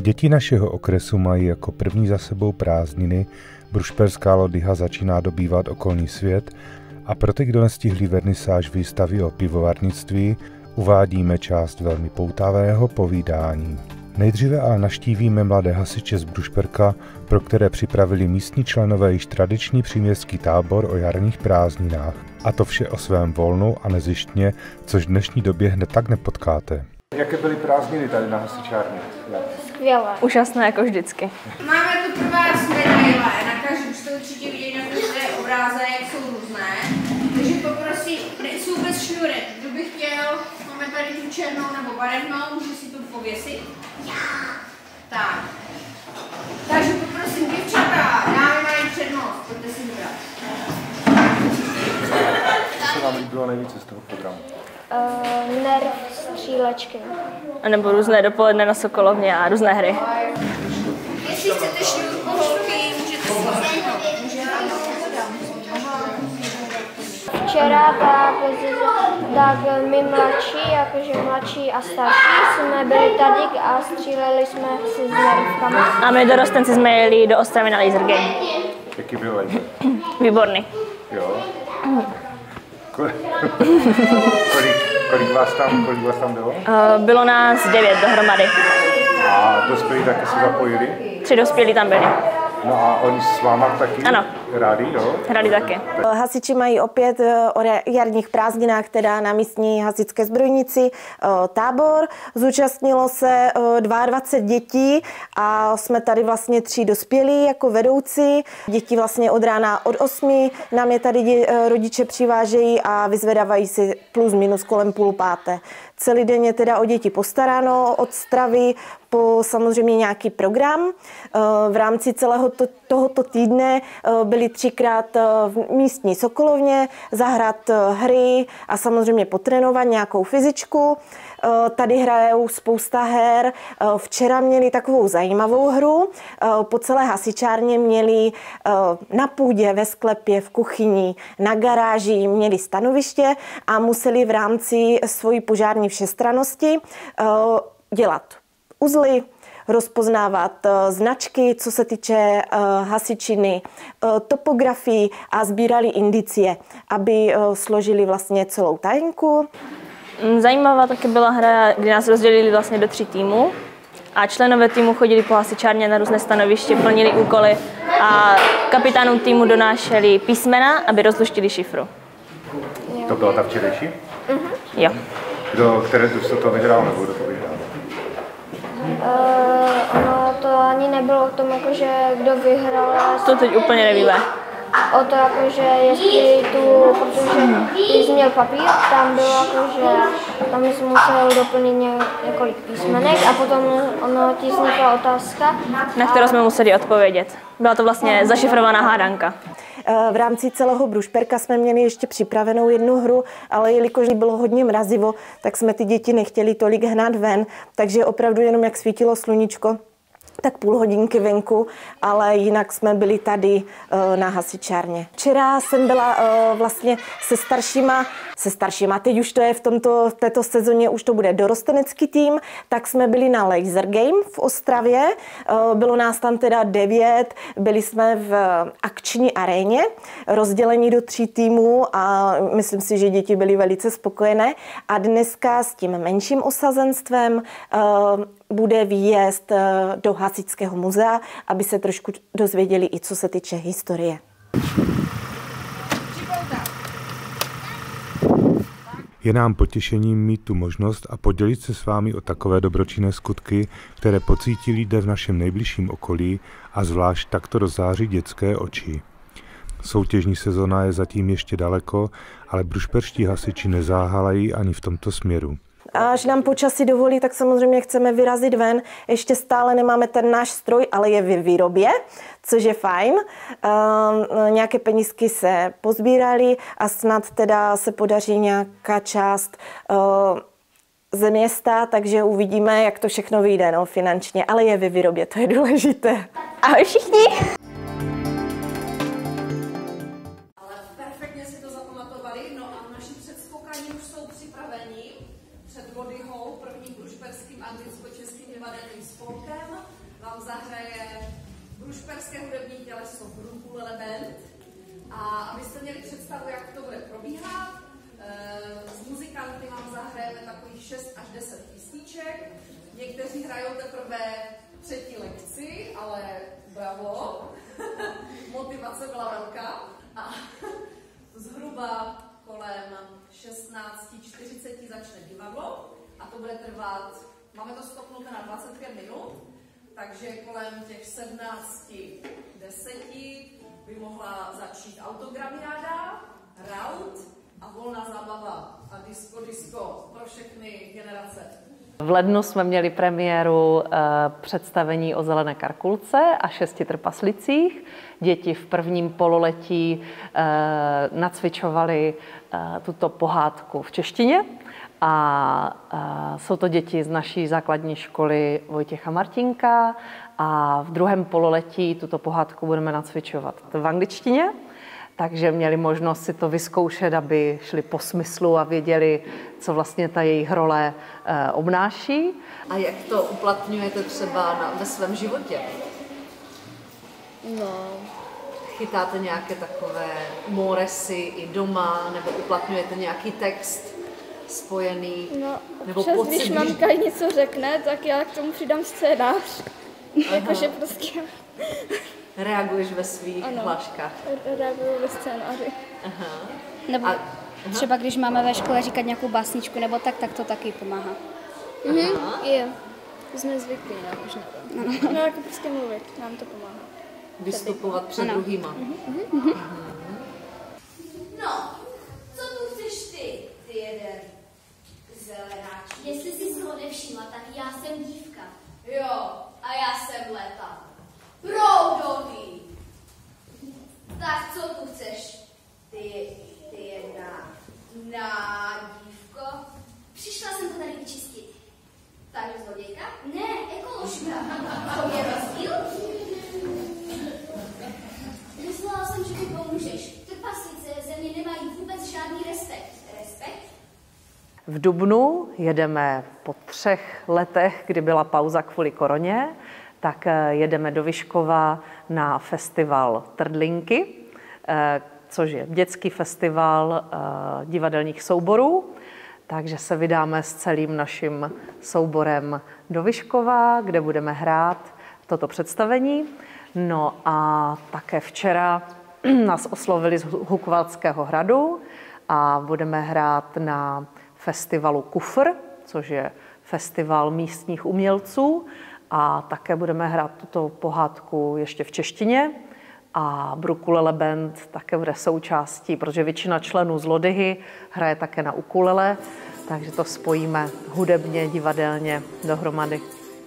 Děti našeho okresu mají jako první za sebou prázdniny, brušperská lodyha začíná dobývat okolní svět a pro ty, kdo nestihli vernisáž výstavy o pivovarnictví, uvádíme část velmi poutavého povídání. Nejdříve ale navštívíme mladé hasiče z Brušperka, pro které připravili místní členové již tradiční příměstský tábor o jarních prázdninách. A to vše o svém volnu a nezištně, což v dnešní době hned tak nepotkáte. Jaké byly prázdniny tady na hasičárně? Skvělé. Úžasné jako vždycky. Máme tu pro vás medaile, na každém jste určitě viděli na každé obrázek, jsou různé. Takže poprosím, nejsou vůbec šňůrek. Kdo by chtěl, máme tady tu černou nebo barevnou, může si tu pověsit. Tak. Takže poprosím děvčata, dámy mají přednost, pojďte si vybrat. Co se vám líbilo nejvíce z toho programu? Nerv, střílečky. A nebo různé dopoledne na Sokolovně a různé hry. Jestli chcete šňůrku, můžete si vzít. Včera tak my mladší, jakože mladší a starší, jsme byli tady a stříleli jsme si s nervkami. A my dorostenci jsme jeli do Ostravy na laser game. Jaký byl laser? Výborný. Jo. Kolik vás tam bylo? Bylo nás 9 dohromady. A dospělí taky se zapojili? 3 dospělí tam byli. No a oni s váma taky? Ano. Rádi, jo? Hrali taky. Hasiči mají opět o jarních prázdninách, teda na místní hasičské zbrojnici tábor. Zúčastnilo se 22 dětí a jsme tady vlastně 3 dospělí jako vedoucí. Děti vlastně od rána od 8 nám je tady rodiče přivážejí a vyzvedávají si plus minus kolem 4:30. Celý den je teda o děti postaráno od stravy po samozřejmě nějaký program. V rámci celého tohoto týdne byli 3krát v místní Sokolovně zahrát hry a samozřejmě potrénovat nějakou fyzičku. Tady hrajou spousta her. Včera měli takovou zajímavou hru. Po celé hasičárně měli na půdě, ve sklepě, v kuchyni, na garáži, měli stanoviště a museli v rámci svojí požární všestrannosti dělat uzly, rozpoznávat značky, co se týče hasičiny, topografii a sbírali indicie, aby složili vlastně celou tajenku. Zajímavá taky byla hra, kdy nás rozdělili vlastně do 3 týmů a členové týmu chodili po hasičárně na různé stanoviště, plnili úkoly a kapitánům týmu donášeli písmena, aby rozluštili šifru. To byla ta včerejší? Jo. Které to vyhrál nebo kdo to vyhrál? Ono to ani nebylo o tom, jakože kdo vyhrál. To teď úplně nevíme. O to, jakože jestli protože když jsi měl papír, tam bylo jakože, tam jsi musel doplnit několik písmenek a potom ti vznikla otázka. Na kterou jsme museli odpovědět. Byla to vlastně zašifrovaná hádanka. V rámci celého Brušperka jsme měli ještě připravenou jednu hru, ale jelikož bylo hodně mrazivo, tak jsme ty děti nechtěli tolik hnát ven, takže opravdu jenom jak svítilo sluníčko, tak půl hodinky venku, ale jinak jsme byli tady na hasičárně. Včera jsem byla vlastně se staršíma, teď už to je v této sezóně, už to bude dorostenecký tým, tak jsme byli na laser game v Ostravě, bylo nás tam teda 9, byli jsme v akční aréně, rozdělení do 3 týmů a myslím si, že děti byly velice spokojené a dneska s tím menším osazenstvem bude výjezd do Hasičského muzea, aby se trošku dozvěděli i co se týče historie. Je nám potěšením mít tu možnost a podělit se s vámi o takové dobročinné skutky, které pocítí lidé v našem nejbližším okolí a zvlášť takto rozzáří dětské oči. Soutěžní sezona je zatím ještě daleko, ale brušperští hasiči nezáhalají ani v tomto směru. Až nám počasí dovolí, tak samozřejmě chceme vyrazit ven. Ještě stále nemáme ten náš stroj, ale je ve výrobě, což je fajn. Nějaké penízky se pozbíraly a snad teda se podaří nějaká část ze města, takže uvidíme, jak to všechno vyjde finančně, ale je ve výrobě, to je důležité. Ahoj všichni! Ale perfektně si to zapamatovali, no a naši předskokani už jsou připraveni. před Lodyhou, prvním brušperským anglicko-českým divadelním spolkem, vám zahraje brušperské hudební těleso Ukulele Band. A abyste měli představu, jak to bude probíhat, s muzikanty vám zahrajeme takových 6 až 10 písniček. Někteří hrajou teprve 3. lekci, ale bravo, motivace byla velká. A zhruba kolem 16:40 začne divadlo a to bude trvat, máme to stopnuté na 25 minut, takže kolem těch 17:10 by mohla začít autogramiáda, raut a volná zábava a disco pro všechny generace. V lednu jsme měli premiéru představení o Zelené Karkulce a 6 trpaslicích. Děti v prvním pololetí nacvičovaly tuto pohádku v češtině a jsou to děti z naší základní školy Vojtěcha Martinka a v druhém pololetí tuto pohádku budeme nacvičovat v angličtině. Takže měli možnost si to vyzkoušet, aby šli po smyslu a věděli, co vlastně ta jejich role obnáší. A jak to uplatňujete třeba ve svém životě? No, Chytáte nějaké takové moresy i doma, nebo uplatňujete nějaký text spojený? no nebo občas, pocit, když mamka něco řekne, tak já k tomu přidám scénář. Jakože prostě reaguješ ve svých hláškách? reaguju ve scénáři. Aha. Nebo třeba když máme ve škole říkat nějakou básničku nebo tak to taky pomáhá. Jo, to jsme zvyklí, no, už nevím. No, jako prostě mluvit, nám to pomáhá. Vystupovat před druhýma. No, co tu chceš ty jeden zelenáček? Jestli jsi ho nevšimla, tak já jsem dívka. Jo, a já jsem Leta. Proudový. Tak co tu chceš, ty jedna dívko? Přišla jsem to tady vyčistit. Tady zlodějka? Ne, ekoložka. To je rozdíl? Myslela jsem, že mi pomůžeš. Trpaslice ze mě nemají vůbec žádný respekt. Respekt? V dubnu jedeme po 3 letech, kdy byla pauza kvůli koroně, tak jedeme do Vyškova na festival Trdlinky, což je dětský festival divadelních souborů. Takže se vydáme s celým naším souborem do Vyškova, kde budeme hrát toto představení. No a také včera nás oslovili z Hukvaldského hradu a budeme hrát na festivalu Kufr, což je festival místních umělců. A také budeme hrát tuto pohádku ještě v češtině. A Ukulele Band také bude součástí, protože většina členů z Lodyhy hraje také na ukulele, takže to spojíme hudebně, divadelně dohromady.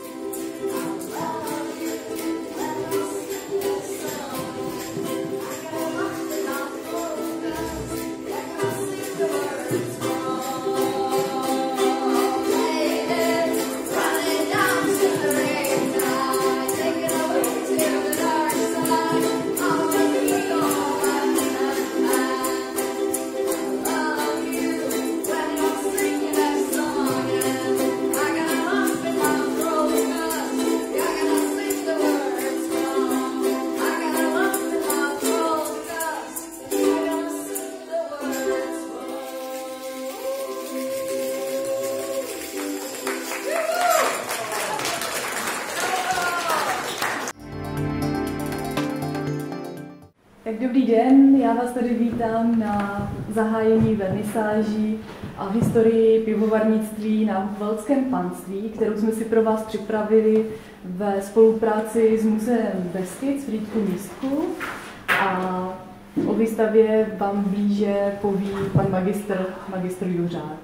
Tak dobrý den, já vás tady vítám na zahájení vernisáží a v historii pivovarnictví na Hukvaldském panství, kterou jsme si pro vás připravili ve spolupráci s Muzeem Beskyc Frýdku Místku. A o výstavě vám blíže poví pan magistr Juřák.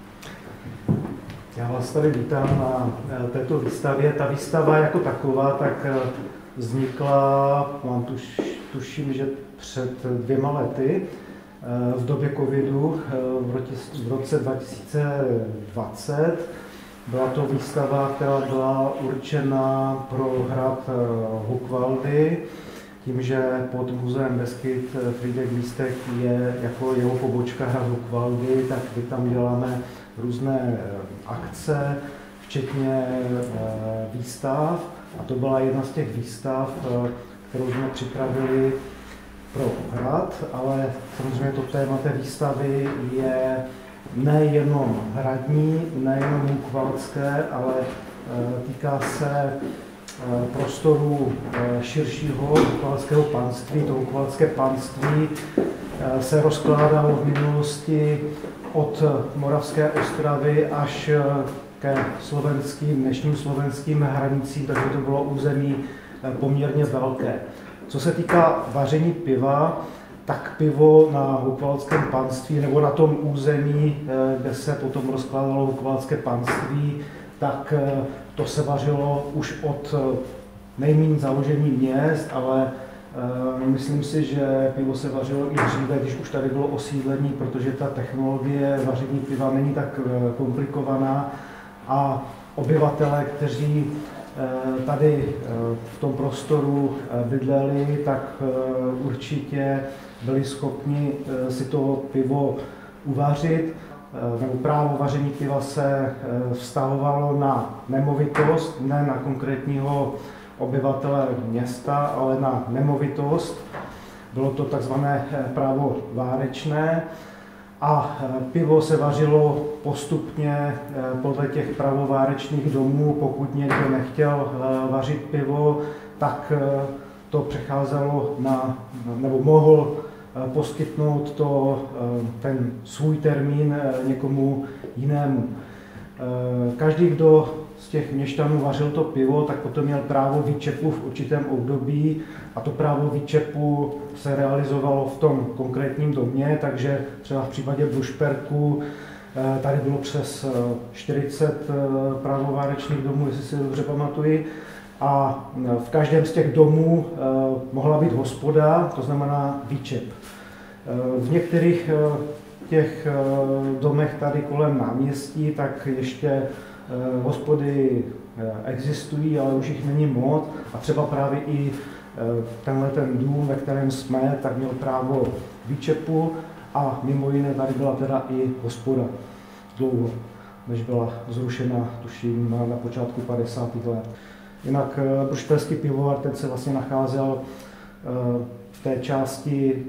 Já vás tady vítám na této výstavě. Ta výstava jako taková tak vznikla, tuším, že před 2 lety, v době covidu, v roce 2020. Byla to výstava, která byla určena pro hrad Hukvaldy tím, že pod muzeem Beskyt Frýdek Místek je jako jeho pobočka hrad Hukvaldy, tak my tam děláme různé akce, včetně výstav. A to byla jedna z těch výstav, kterou jsme připravili pro hrad, ale samozřejmě to téma té výstavy je nejenom hradní, nejenom hukvaldské, ale týká se prostoru širšího hukvaldského panství. To hukvaldské panství se rozkládalo v minulosti od Moravské Ostravy až ke dnešním slovenským hranicím, takže to bylo území poměrně velké. Co se týká vaření piva, tak pivo na hukvaldském panství nebo na tom území, kde se potom rozkládalo hukvaldské panství, tak to se vařilo už od nejméně založení měst, ale myslím si, že pivo se vařilo i dříve, když už tady bylo osídlení, protože ta technologie vaření piva není tak komplikovaná a obyvatele, kteří tady v tom prostoru bydleli, tak určitě byli schopni si to pivo uvařit. Nebo právo vaření piva se vztahovalo na nemovitost, ne na konkrétního obyvatele města, ale na nemovitost. Bylo to takzvané právo várečné a pivo se vařilo postupně podle těch pravovárečných domů. Pokud někdo nechtěl vařit pivo, tak to přecházelo nebo mohl poskytnout ten svůj termín někomu jinému. Každý, kdo z těch měšťanů vařil to pivo, tak potom měl právo výčepu v určitém období a to právo výčepu se realizovalo v tom konkrétním domě, takže třeba v případě Brušperku tady bylo přes 40 pravovárečných domů, jestli si dobře pamatuji, a v každém z těch domů mohla být hospoda, to znamená výčep. V některých těch domech tady kolem náměstí, tak ještě hospody existují, ale už jich není moc. A třeba právě i tenhle ten dům, ve kterém jsme, tak měl právo výčepu a mimo jiné tady byla teda i hospoda dlouho, než byla zrušena, tuším, na počátku 50. let. Jinak brušperský pivovar, ten se vlastně nacházel v té části,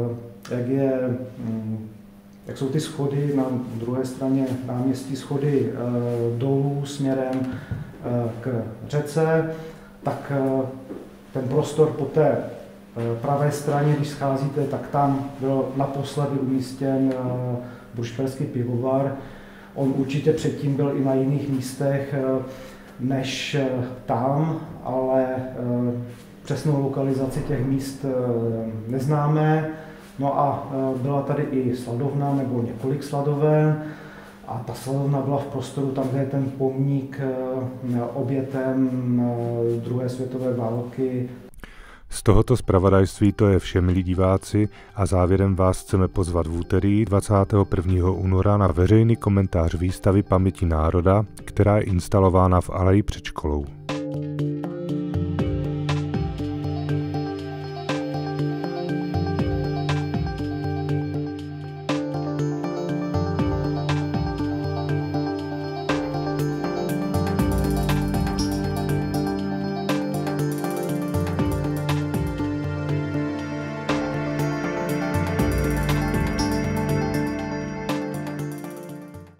jak jsou ty schody na druhé straně náměstí, schody dolů směrem k řece, tak ten prostor po té pravé straně, když scházíte, tak tam byl naposledy umístěn brušperský pivovar. On určitě předtím byl i na jiných místech než tam, ale přesnou lokalizaci těch míst neznáme. No a byla tady i sladovna nebo několik sladoven a ta sladovna byla v prostoru tam, kde je ten pomník obětem druhé světové války. Z tohoto zpravodajství to je vše, milí diváci, a závěrem vás chceme pozvat v úterý 21. února na veřejný komentář výstavy Paměti národa, která je instalována v aleji před školou.